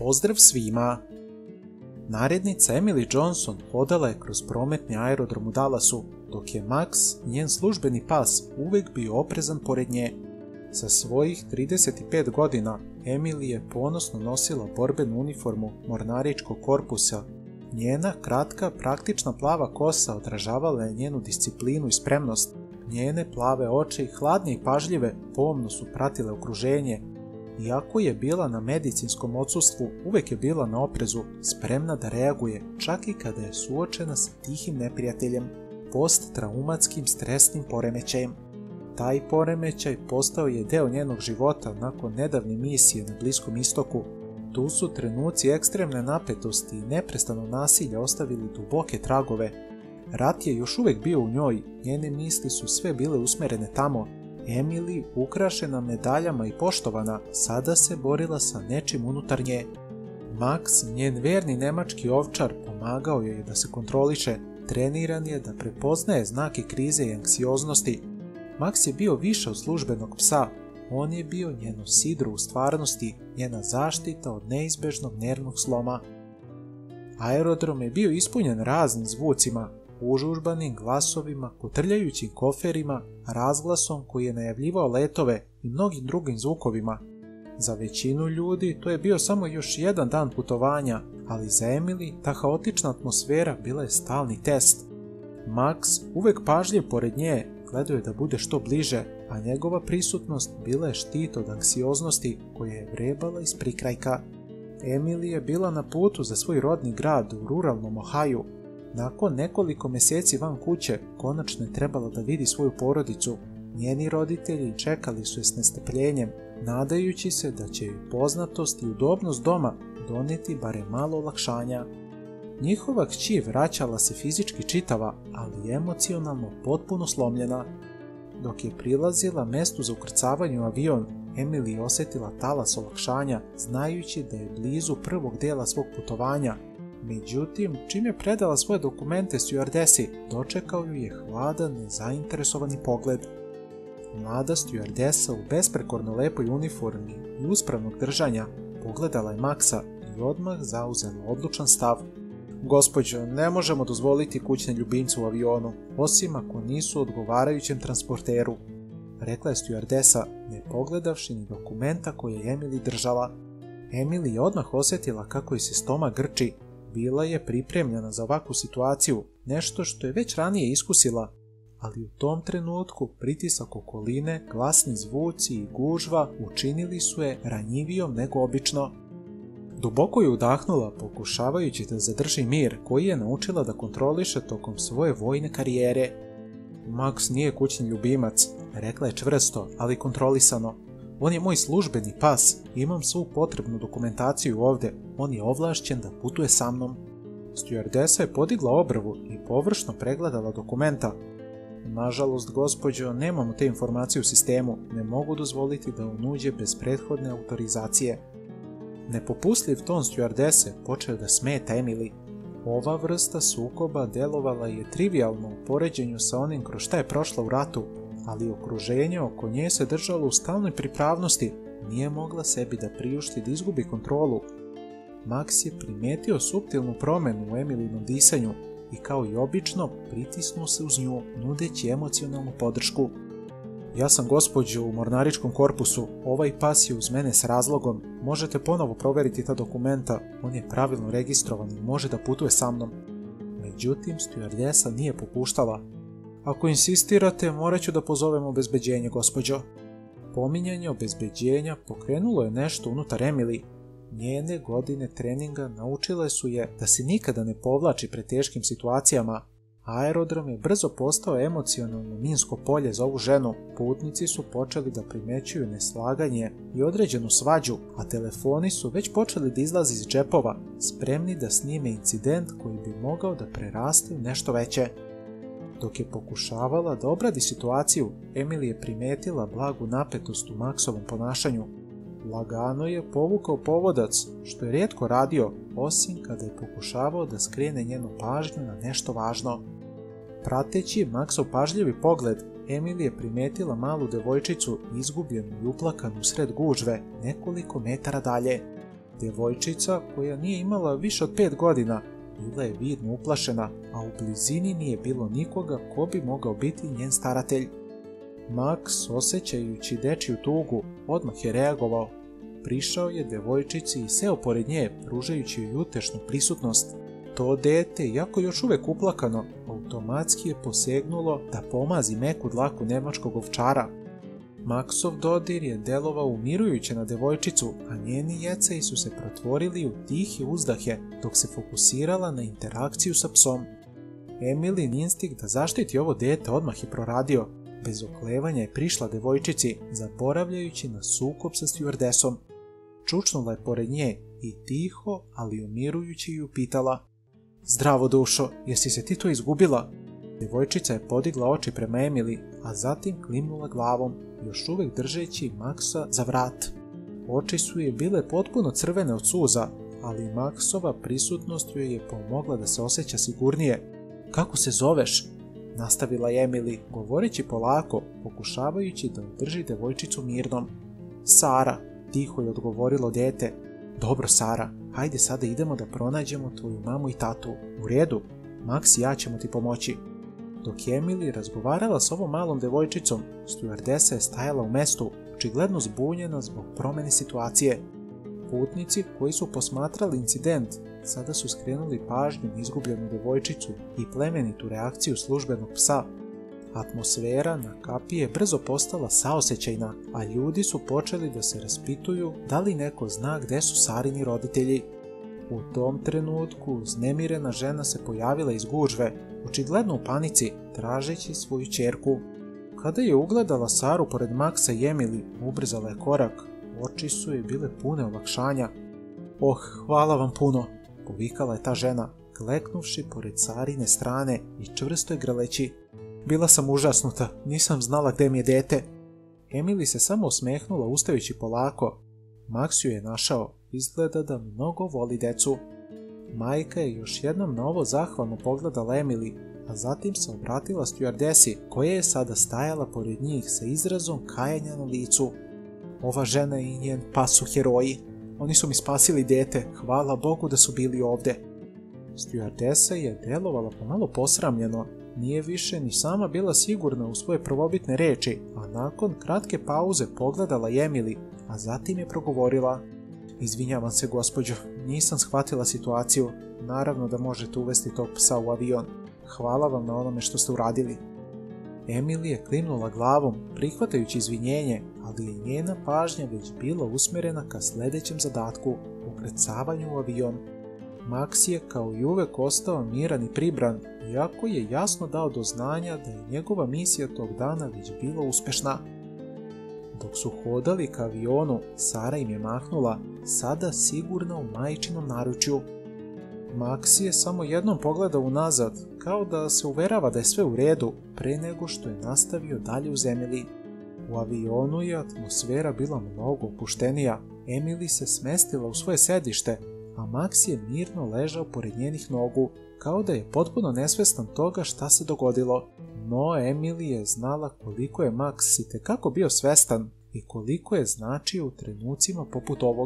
Pozdrav svima! Narednica Emily Johnson hodala je kroz prometni aerodrom u Dallasu, dok je Max, njen službeni pas, uvek bio oprezan pored nje. Sa svojih 35 godina, Emily je ponosno nosila borbenu uniformu mornaričkog korpusa. Njena kratka, praktična plava kosa odražavala je njenu disciplinu i spremnost. Njene plave oči, hladne i pažljive, pomno su pratile okruženje. Iako je bila na medicinskom odsustvu, uvek je bila na oprezu, spremna da reaguje, čak i kada je suočena sa tihim neprijateljem, posttraumatskim stresnim poremećajem. Taj poremećaj postao je deo njenog života nakon nedavne misije na Bliskom istoku. Tu su trenuci ekstremne napetosti i neprestano nasilja ostavili duboke tragove. Rat je još uvek bio u njoj, njene misli su sve bile usmerene tamo. Emily, ukrašena medaljama i poštovana, sada se borila sa nečim unutar nje. Max, njen verni nemački ovčar, pomagao joj je da se kontroliše, treniran je da prepoznaje znake krize i anksioznosti. Max je bio više od službenog psa, on je bio njeno sidro u stvarnosti, njena zaštita od neizbežnog nervnog sloma. Aerodrom je bio ispunjen raznim zvucima, užužbanim glasovima, kotrljajućim koferima, razglasom koji je najavljivao letove i mnogim drugim zvukovima. Za većinu ljudi to je bio samo još jedan dan putovanja, ali za Emily ta haotična atmosfera bila je stalni test. Max, uvek pažljiv pored nje, gledao je da bude što bliže, a njegova prisutnost bila je štit od anksioznosti koja je vrebala iz prikrajka. Emily je bila na putu za svoj rodni grad u ruralnom Ohaju. Nakon nekoliko meseci van kuće, konačno je trebala da vidi svoju porodicu. Njeni roditelji čekali su je s nestrpljenjem, nadajući se da će joj poznatost i udobnost doma doneti barem malo olakšanja. Njihova kći vraćala se fizički čitava, ali emocionalno potpuno slomljena. Dok je prilazila mestu za ukrcavanje u avion, Emily je osjetila talas olakšanja, znajući da je blizu prvog dela svog putovanja. Međutim, čim je predala svoje dokumente stjuardesi, dočekao ju je hladan, nezainteresovani pogled. Mlada stjuardesa u besprekorno lepoj uniformi i uspravnog držanja pogledala je Maxa i odmah zauzela odlučan stav. Gospođo, ne možemo dozvoliti kućne ljubimce u avionu, osim ako nisu u odgovarajućem transporteru, rekla je stjuardesa, ne pogledavši ni dokumenta koje je Emily držala. Emily je odmah osjetila kako joj se stomak grči. Bila je pripremljena za ovakvu situaciju, nešto što je već ranije iskusila, ali u tom trenutku pritisak okoline, glasni zvuci i gužva učinili su je ranjivijom nego obično. Duboko je udahnula, pokušavajući da zadrži mir koji je naučila da kontroliše tokom svoje vojne karijere. Max nije kućni ljubimac, rekla je čvrsto, ali kontrolisano. On je moj službeni pas, imam svu potrebnu dokumentaciju ovde, on je ovlašćen da putuje sa mnom. Stjuardesa je podigla obrvu i površno pregledala dokumenta. Nažalost, gospođo, nemamo te informacije u sistemu, ne mogu dozvoliti da on uđe bez prethodne autorizacije. Nepopustljiv ton stjuardese počeo da smeta Emily. Ova vrsta sukoba delovala je trivijalno u poređenju sa onim kroz šta je prošla u ratu, ali okruženje oko nje se držalo u stalnoj pripravnosti, nije mogla sebi da priušti da izgubi kontrolu. Max je primetio suptilnu promenu u Emilynom disanju i kao i obično pritisnuo se uz nju, nudeći emocionalnu podršku. Ja sam gospođo u mornaričkom korpusu, ovaj pas je uz mene s razlogom, možete ponovo proveriti ta dokumenta, on je pravilno registrovan i može da putuje sa mnom. Međutim, stjuardesa nije popuštala. Ako insistirate, morat ću da pozovem obezbeđenje, gospođo. Pominjanje obezbeđenja pokrenulo je nešto unutar Emily. Njene godine treninga naučile su je da se nikada ne povlači pred teškim situacijama. Aerodrom je brzo postao emocionalno minsko polje za ovu ženu. Putnici su počeli da primećuju neslaganje i određenu svađu, a telefoni su već počeli da izlaze iz džepova, spremni da snime incident koji bi mogao da preraste u nešto veće. Dok je pokušavala da obradi situaciju, Emily je primetila blagu napetost u Maxovom ponašanju. Lagano je povukao povodac, što je rijetko radio, osim kada je pokušavao da skrene njenu pažnju na nešto važno. Prateći Maxov pažljivi pogled, Emily je primetila malu devojčicu izgubljenu i uplakanu usred gužve nekoliko metara dalje. Djevojčica, koja nije imala više od 5 godina, bila je vidno uplašena, a u blizini nije bilo nikoga ko bi mogao biti njen staratelj. Max, osjećajući dečiju tugu, odmah je reagovao. Prišao je djevojčici i seo pored nje, pružajući joj utešnu prisutnost. To dete, iako još uvek uplakano, automatski je posegnulo da pomazi meku dlaku nemačkog ovčara. Maxov dodir je delovao umirujuće na djevojčicu, a njeni jeceji su se pretvorili u tihe uzdahe dok se fokusirala na interakciju sa psom. Emilin instinkt da zaštiti ovo dete odmah je proradio. Bez oklevanja je prišla djevojčici, zaboravljajući na sukob sa stjuardesom. Čučnula je pored nje i tiho, ali umirujući ju pitala: "Zdravo dušo, jesi se ti to izgubila?" Djevojčica je podigla oči prema Emily, a zatim klimnula glavom, još uvek držeći Maxa za vrat. Oči su je bile potpuno crvene od suza, ali Maxova prisutnost joj je pomogla da se osjeća sigurnije. "Kako se zoveš?" nastavila je Emily, govoreći polako, pokušavajući da održi djevojčicu mirnom. "Sara," tiho je odgovorilo dete. "Dobro, Sara, hajde sada idemo da pronađemo tvoju mamu i tatu. U redu, Max i ja ćemo ti pomoći." Dok je Emily razgovarala s ovom malom djevojčicom, stjuardesa je stajala u mestu, očigledno zbunjena zbog promjene situacije. Putnici koji su posmatrali incident sada su skrenuli pažnju na izgubljenu djevojčicu i plemenitu reakciju službenog psa. Atmosfera na kapiji je brzo postala saosećajna, a ljudi su počeli da se raspituju da li neko zna gde su Sarini roditelji. U tom trenutku uznemirena žena se pojavila iz gužve, očigledno u panici, tražeći svoju ćerku. Kada je ugledala Saru pored Maxa i Emily, ubrzala je korak, oči su je bile pune olakšanja. "Oh, hvala vam puno," povikala je ta žena, kleknuvši pored Sarine strane i čvrsto je grleći. "Bila sam užasnuta, nisam znala gde mi je dete." Emily se samo osmehnula ustajući polako. Max ju je našao, izgleda da mnogo voli decu. Majka je još jednom na ovo zahvalno pogledala Emily, a zatim se obratila stjuardesi, koja je sada stajala pored njih sa izrazom kajanja na licu. "Ova žena i njen pas su heroji. Oni su mi spasili dete, hvala Bogu da su bili ovde." Stjuardesa je delovala pomalo posramljeno, nije više ni sama bila sigurna u svoje prvobitne reči, a nakon kratke pauze pogledala je Emily, a zatim je progovorila: "Izvinjavam se, gospođo, nisam shvatila situaciju. Naravno da možete uvesti tog psa u avion. Hvala vam na onome što ste uradili." Emily je klimnula glavom, prihvatajući izvinjenje, ali je njena pažnja već bila usmjerena ka sljedećem zadatku, ukrcavanju u avion. Max je kao i uvek ostao miran i pribran, iako je jasno dao do znanja da je njegova misija tog dana već bila uspešna. Dok su hodali ka avionu, Sara im je mahnula, sada sigurno u majčinom naručju. Max je samo jednom pogledao unazad, kao da se uverava da je sve u redu, pre nego što je nastavio dalje uz Emily. U avionu je atmosfera bila mnogo opuštenija. Emily se smestila u svoje sedište, a Max je mirno ležao pored njenih nogu, kao da je potpuno nesvestan toga šta se dogodilo. No Emily je znala koliko je Max itekako bio svestan i koliko je značio u trenucima poput ovog.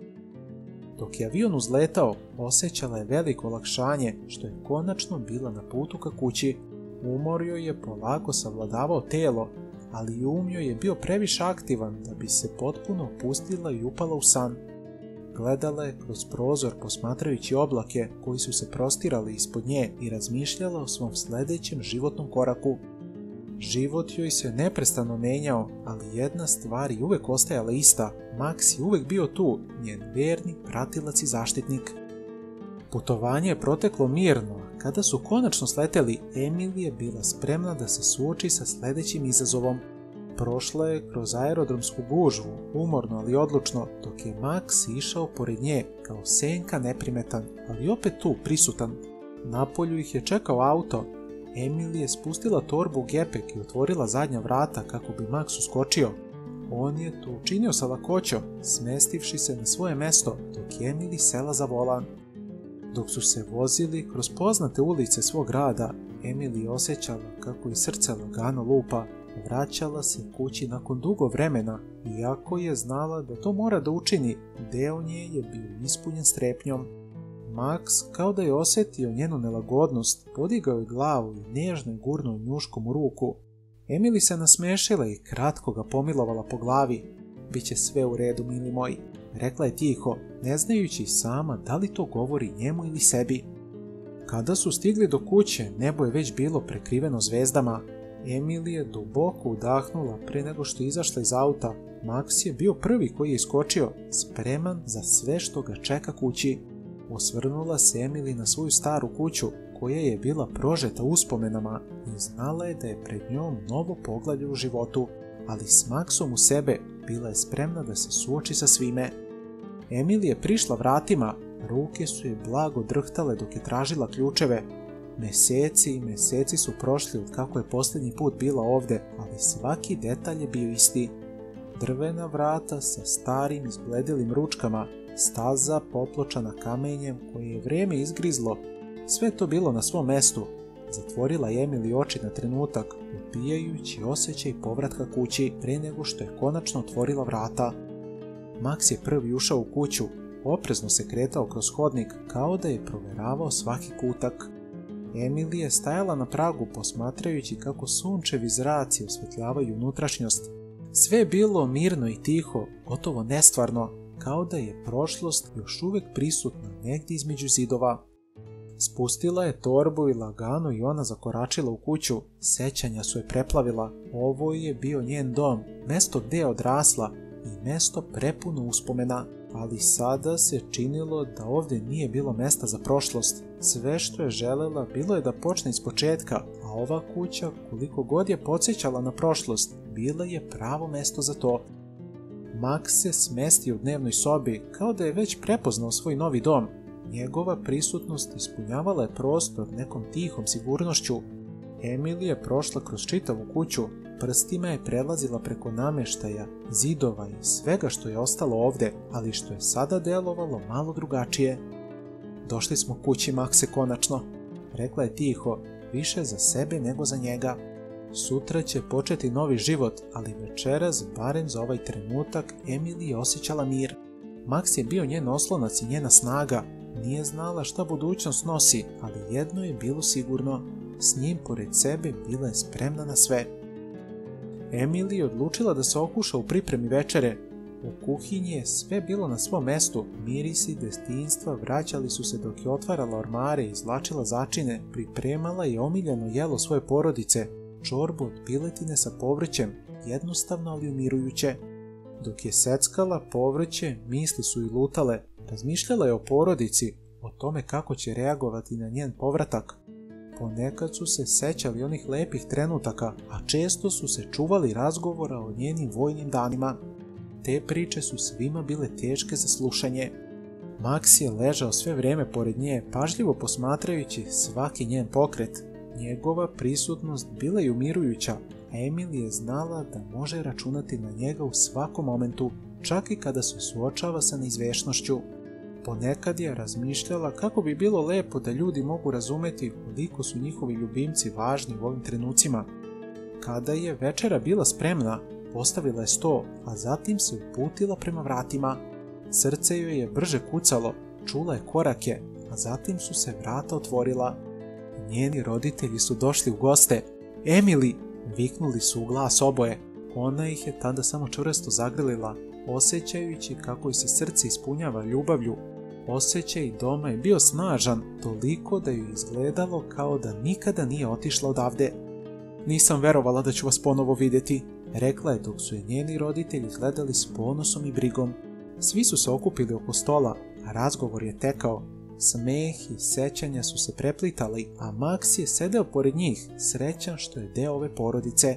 Dok je avion uzletao, osjećala je veliko olakšanje što je konačno bila na putu ka kući. Umor joj je polako savladavao telo, ali i um joj je bio previše aktivan da bi se potpuno opustila i upala u san. Gledala je kroz prozor posmatrajući oblake koji su se prostirali ispod nje i razmišljala o svom sljedećem životnom koraku. Život joj se neprestano menjao, ali jedna stvar je uvek ostajala ista. Max je uvek bio tu, njen verni pratilac i zaštitnik. Putovanje je proteklo mirno, a kada su konačno sleteli, Emily je bila spremna da se suoči sa sljedećim izazovom. Prošla je kroz aerodromsku gužvu, umorno ali odlučno, dok je Max išao pored nje, kao senka neprimetan, ali opet tu prisutan. Napolju ih je čekao auto. Emily je spustila torbu u gepek i otvorila zadnja vrata kako bi Max uskočio. On je to učinio sa lakoćom, smestivši se na svoje mesto, dok je Emily sela za volan. Dok su se vozili kroz poznate ulice svog grada, Emily je osjećala kako je srce lagano lupa, vraćala se kući nakon dugo vremena, iako je znala da to mora da učini, deo nje je bio ispunjen strepnjom. Max, kao da je osjetio njenu nelagodnost, podigao je glavu i nežno je gurnuo njuškom u ruku. Emily se nasmešila i kratko ga pomilovala po glavi. Biće sve u redu, mili moj, rekla je tiho, ne znajući sama da li to govori njemu ili sebi. Kada su stigli do kuće, nebo je već bilo prekriveno zvezdama. Emily je duboko udahnula pre nego što je izašla iz auta. Max je bio prvi koji je iskočio, spreman za sve što ga čeka kući. Osvrnula se Emily na svoju staru kuću, koja je bila prožeta uspomenama i znala je da je pred njom novo poglavlje u životu, ali s Maxom u sebe bila je spremna da se suoči sa svime. Emily je prišla vratima, ruke su je blago drhtale dok je tražila ključeve. Meseci i meseci su prošli od kako je posljednji put bila ovde, ali svaki detalj je bio isti. Drvena vrata sa starim izbledelim ručkama, staza popločana kamenjem koje je vrijeme izgrizlo, sve to bilo na svom mestu. Zatvorila je Emily oči na trenutak, upijajući osjećaj povratka kući pre nego što je konačno otvorila vrata. Max je prvi ušao u kuću, oprezno se kretao kroz hodnik kao da je proveravao svaki kutak. Emily je stajala na pragu posmatrajući kako sunčevi zraci osvetljavaju unutrašnjost. Sve je bilo mirno i tiho, gotovo nestvarno, kao da je prošlost još uvijek prisutna negdje između zidova. Spustila je torbu i lagano i ona zakoračila u kuću. Sećanja su je preplavila. Ovo je bio njen dom, mesto gdje je odrasla i mesto prepuno uspomena. Ali sada se činilo da ovdje nije bilo mesta za prošlost. Sve što je želela bilo je da počne iz početka, a ova kuća, koliko god je podsjećala na prošlost, bila je pravo mesto za to. Max se smestio u dnevnoj sobi kao da je već prepoznao svoj novi dom. Njegova prisutnost ispunjavala je prostor nekom tihom sigurnošću. Emily je prošla kroz čitavu kuću, prstima je prelazila preko nameštaja, zidova i svega što je ostalo ovde, ali što je sada delovalo malo drugačije. Došli smo kući, Maxe, konačno, rekla je tiho, više za sebe nego za njega. Sutra će početi novi život, ali večeras, barem za ovaj trenutak, Emily je osjećala mir. Max je bio njen oslonac i njena snaga. Nije znala šta budućnost nosi, ali jedno je bilo sigurno. S njim pored sebe bila je spremna na sve. Emily je odlučila da se okuša u pripremi večere. U kuhinji je sve bilo na svom mestu. Mirisi detinjstva vraćali su se dok je otvarala ormare i izvlačila začine. Pripremala je omiljeno jelo svoje porodice, čorbu od piletine sa povrćem, jednostavno ali umirujuće. Dok je seckala povrće, misli su i lutale. Razmišljala je o porodici, o tome kako će reagovati na njen povratak. Ponekad su se sećali onih lepih trenutaka, a često su se čuvali razgovora o njenim vojnim danima. Te priče su svima bile teške za slušanje. Max je ležao sve vrijeme pored nje, pažljivo posmatrajući svaki njen pokret. Njegova prisutnost bila je umirujuća, a Emily je znala da može računati na njega u svakom momentu, čak i kada se suočava sa neizvešnošću. Ponekad je razmišljala kako bi bilo lepo da ljudi mogu razumeti koliko su njihovi ljubimci važni u ovim trenucima. Kada je večera bila spremna, postavila je sto, a zatim se uputila prema vratima. Srce joj je brže kucalo, čula je korake, a zatim su se vrata otvorila. Njeni roditelji su došli u goste. Emily! Viknuli su u glas oboje. Ona ih je tada samo čvrsto zagrlila, osjećajući kako joj se srce ispunjava ljubavlju. Osjećaj doma je bio snažan, toliko da joj izgledalo kao da nikada nije otišla odavde. Nisam verovala da ću vas ponovo vidjeti, rekla je dok su je njeni roditelji gledali s ponosom i brigom. Svi su se okupili oko stola, a razgovor je tekao. Smeh i sećanja su se preplitali, a Max je sedeo pored njih, srećan što je deo ove porodice.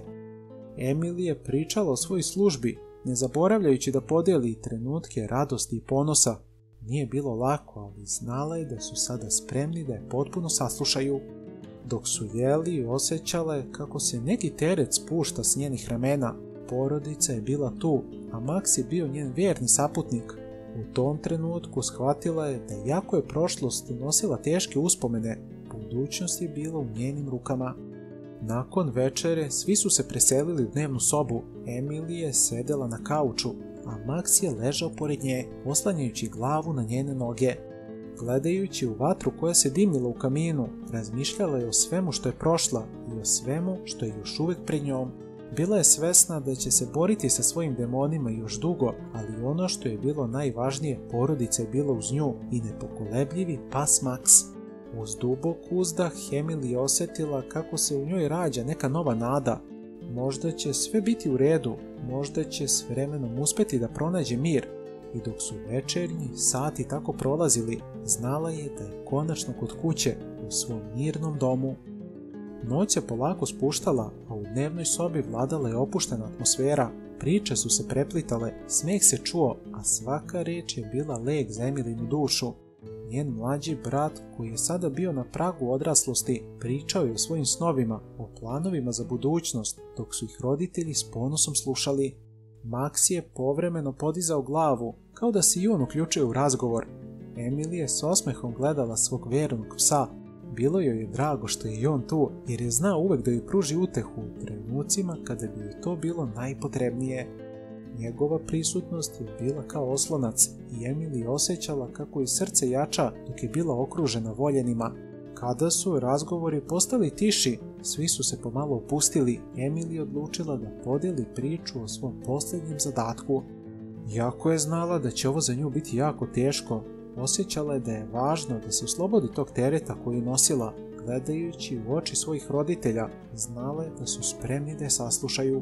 Emily je pričala o svojoj službi, ne zaboravljajući da podijeli trenutke radosti i ponosa. Nije bilo lako, ali znala je da su sada spremni da je potpuno saslušaju. Dok su jeli, osjećala je kako se neki teret spušta s njenih ramena. Porodica je bila tu, a Max je bio njen vjerni saputnik. U tom trenutku shvatila je da iako je prošlost nosila teške uspomene, budućnost je bila u njenim rukama. Nakon večere svi su se preselili u dnevnu sobu. Emily je sedela na kauču, a Max je ležao pored nje, oslanjajući glavu na njene noge. Gledajući u vatru koja se dimnila u kaminu, razmišljala je o svemu što je prošla i o svemu što je još uvijek pred njom. Bila je svesna da će se boriti sa svojim demonima još dugo, ali ono što je bilo najvažnije, porodica je bila uz nju i nepokolebljivi pas Max. Uz dubok uzdah Emily je osjetila kako se u njoj rađa neka nova nada. Možda će sve biti u redu, možda će s vremenom uspjeti da pronađe mir. I dok su večernji sati tako prolazili, znala je da je konačno kod kuće, u svom mirnom domu. Noć se polako spuštala, a u dnevnoj sobi vladala je opuštena atmosfera. Priče su se preplitale, smeh se čuo, a svaka reč je bila lek za Emilinu dušu. Njen mlađi brat, koji je sada bio na pragu odraslosti, pričao je o svojim snovima, o planovima za budućnost, dok su ih roditelji s ponosom slušali. Max je povremeno podizao glavu, kao da se i on uključio u razgovor. Emily je s osmehom gledala svog vernog psa. Bilo joj je drago što je i on tu, jer je znao uvek da joj pruži utehu u trenucima kada bi joj to bilo najpotrebnije. Njegova prisutnost je bila kao oslonac i Emily osjećala kako joj srce jača dok je bila okružena voljenima. Kada su razgovori postali tiši, svi su se pomalo opustili, Emily je odlučila da podijeli priču o svom posljednjem zadatku. Iako je znala da će ovo za nju biti jako teško, osjećala je da je važno da se oslobodi tog tereta koji je nosila. Gledajući u oči svojih roditelja, znala je da su spremni da je saslušaju.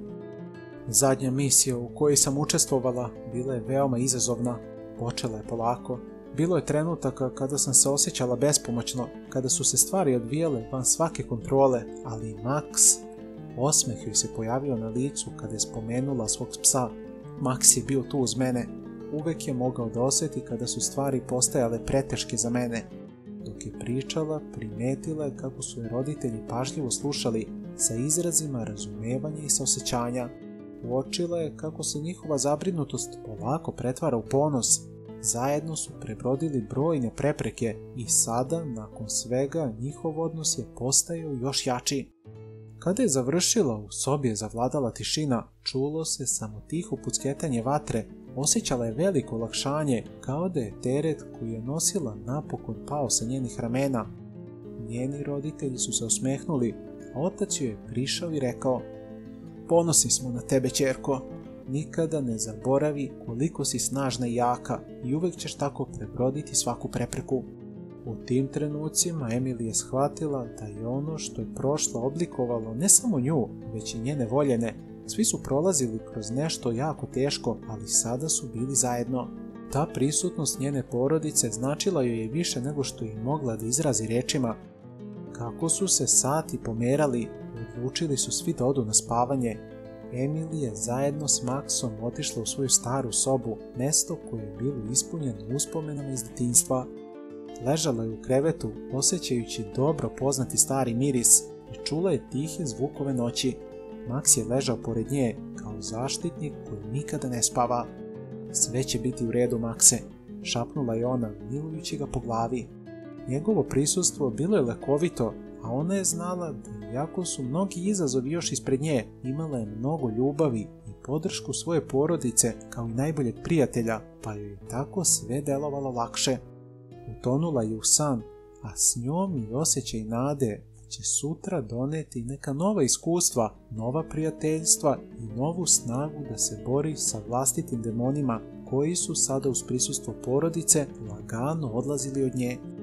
Zadnja misija u kojoj sam učestvovala bila je veoma izazovna. Počela je polako. Bilo je trenutaka kada sam se osjećala bespomoćno, kada su se stvari odvijale van svake kontrole, ali Max... Osmeh joj se pojavio na licu kada je spomenula svog psa. Max je bio tu uz mene. Uvek je mogao da osjeti kada su stvari postajale preteške za mene. Dok je pričala, primetila je kako su je roditelji pažljivo slušali, sa izrazima razumevanja i saosećanja. Uočila je kako se njihova zabrinutost polako pretvara u ponos. Zajedno su prebrodili brojne prepreke i sada, nakon svega, njihov odnos je postajao još jači. Kada je završila, u sobi je zavladala tišina, čulo se samo tiho pucketanje vatre, osjećala je veliko olakšanje, kao da je teret koji je nosila napokon pao sa njenih ramena. Njeni roditelji su se osmehnuli, a otac joj je prišao i rekao: "Ponosni smo na tebe, ćerko. Nikada ne zaboravi koliko si snažna i jaka i uvek ćeš tako prebroditi svaku prepreku." U tim trenucima Emily je shvatila da je ono što je prošla oblikovalo ne samo nju, već i njene voljene. Svi su prolazili kroz nešto jako teško, ali sada su bili zajedno. Ta prisutnost njene porodice značila joj je više nego što je mogla da izrazi rečima. Kako su se sati pomerali, odlučili su svi da odu na spavanje. Emily je zajedno s Maxom otišla u svoju staru sobu, mesto koje je bilo ispunjeno uspomenama iz detinjstva. Ležala je u krevetu, osjećajući dobro poznati stari miris, i čula je tihe zvukove noći. Max je ležao pored nje, kao zaštitnik koji nikada ne spava. "Sve će biti u redu, Maxe," šapnula je ona, milujući ga po glavi. Njegovo prisustvo bilo je lekovito, a ona je znala da iako su mnogi izazovi još ispred nje, imala je mnogo ljubavi i podršku svoje porodice kao i najboljeg prijatelja, pa joj je tako sve delovalo lakše. Utonula je u san, a s njom i osjećaj nade će sutra doneti neka nova iskustva, nova prijateljstva i novu snagu da se bori sa vlastitim demonima koji su sada uz prisustvo porodice lagano odlazili od nje.